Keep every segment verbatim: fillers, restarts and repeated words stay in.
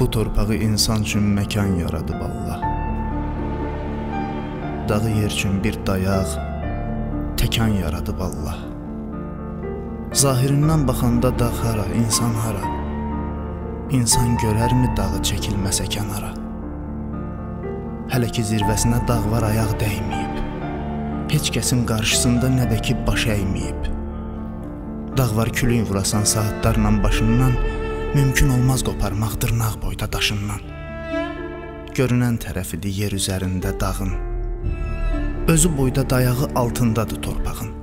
Bu torpağı insan üçün məkan yaradıb Allah. Dağı yer üçün bir dayaq, təkan yaradıb Allah. Zahirindən baxanda dağ hara, insan hara? İnsan görərmi dağı çəkilməsə kənara? Hələ ki zirvəsinə dağ var, ayaq dəyməyib. Heç kəsin qarşısında nə də ki baş əyməyib. Dağ var külün vurasan saatlarla başından, mümkün olmaz qoparmaq dırnaq boyda daşından. Görünən tərəfidir yer üzərində dağın. Özü boyda dayağı altındadır torpağın.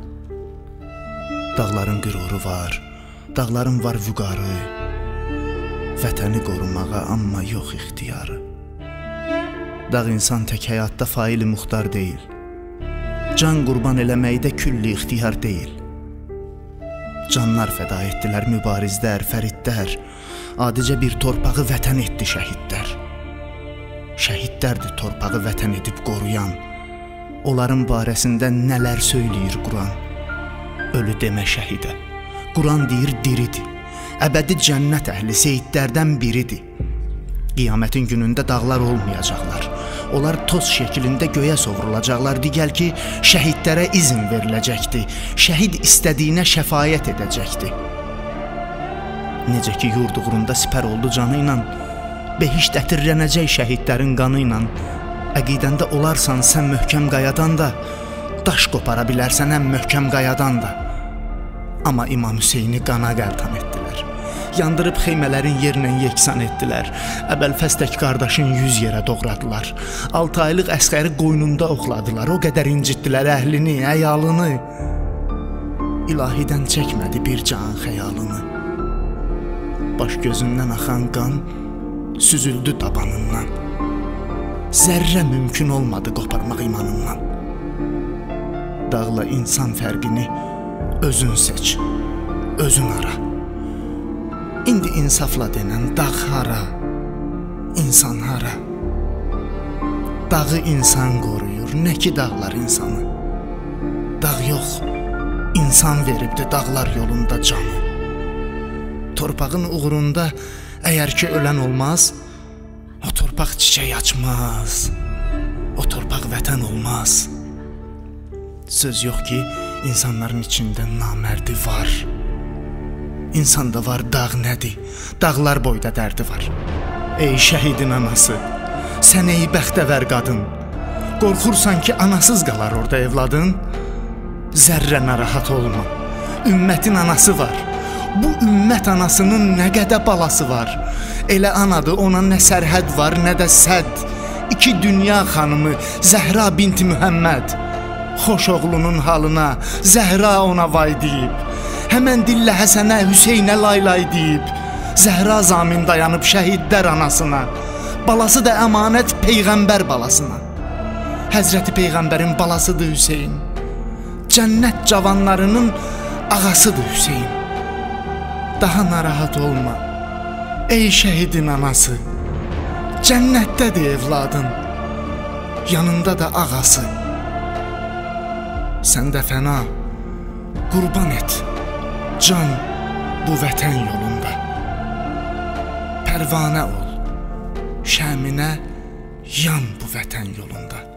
Dağların qüruru var, dağların var vüqarı. Vətəni qorumağa amma yox ixtiyarı. Dağ insan tək həyatda faili muxtar deyil. Can qurban eləməkdə külli ixtiyar deyil. Canlar fəda etdilər mübarizlər, fəridlər. Adicə bir torpağı vətən etdi şəhidlər. Şəhidlərdir torpağı vətən edib qoruyan. Onların barəsində nələr söyləyir Quran. Ölü demə şəhidə. Quran deyir diridir. Əbədi cənnət əhli seyidlərdən biridir. Qiyamətin günündə dağlar olmayacaqlar. Onlar toz şəklində göyə sovrulacaqlar. Digəl ki, şəhidlərə izin veriləcəkdir. Şəhid istədiyinə şəfayət edəcəkdir. Necə ki, yurd uğrunda sipər oldu canı ilə, behişt ətirlənəcək şəhidlərin qanı ilə. Əqidəndə olarsan sən möhkəm qayadan da, daş qopara bilərsən ən möhkəm qayadan da. Amma İmam Hüseyni qana qəltan etdilər. Yandırıb xeymələrin yerlə yeksan etdilər. Əbəlfəz tək qardaşın yüz yerə doğradılar. Altı aylıq əsgəri qoynunda oxladılar. O qədər incitdilər əhlini, əyalını. İlahidən çəkmədi bir can xəyalını. Baş gözündən axan qan süzüldü tabanından. Zərrə mümkün olmadı qoparmaq imanından. Dağla insan fərqini özün seç, özün ara. İndi insafla denən dağ hara, insan hara? Dağı insan qoruyur, nə ki dağlar insanı. Dağ yox, insan veribdi dağlar yolunda canı. Torpağın uğrunda əgər ki ölən olmaz, o torpaq çiçək açmaz, o torpaq vətən olmaz. Söz yox ki, insanların içində namərdi var. İnsanda var dağ nədir, dağlar boyda dərdi var. Ey şəhidin anası, sən ey bəxtəvər qadın, qorxursan ki, anasız qalar orada evladın. Zərrə narahat olma, ümmətin anası var. Bu ümmət anasının nə qədər balası var. Elə anadır, ona nə sərhəd var, nə də sədd. İki dünya xanımı, Zəhra binti Mühəmməd. Xoş oğlunun halına, Zəhra ona vay deyib. Həmən dillə Həsənə, Hüseynə laylay deyib. Zəhra zamin dayanıb şəhidlər anasına. Balası da əmanət Peyğəmbər balasına. Həzrəti Peyğəmbərin balasıdır Hüseyn. Cənnət cavanlarının ağasıdır Hüseyn. Daha narahat olma, ey şəhidin anası. Cənnətdədir evladın, yanında da ağası. Sən də fəna, qurban et, can bu vətən yolunda. Pərvanə ol, şəminə yan bu vətən yolunda.